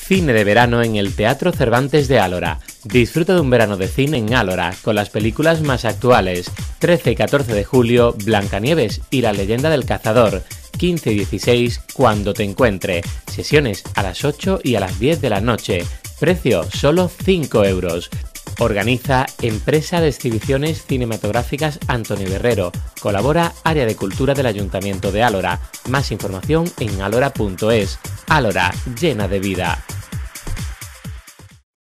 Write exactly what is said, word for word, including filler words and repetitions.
Cine de verano en el Teatro Cervantes de Álora. Disfruta de un verano de cine en Álora, con las películas más actuales. trece y catorce de julio, Blancanieves y la leyenda del cazador. quince y dieciséis, Cuando te encuentre. Sesiones a las ocho y a las diez de la noche. Precio solo cinco euros. Organiza Empresa de Exhibiciones Cinematográficas Antonio Guerrero. Colabora Área de Cultura del Ayuntamiento de Álora. Más información en álora punto es. Álora, llena de vida.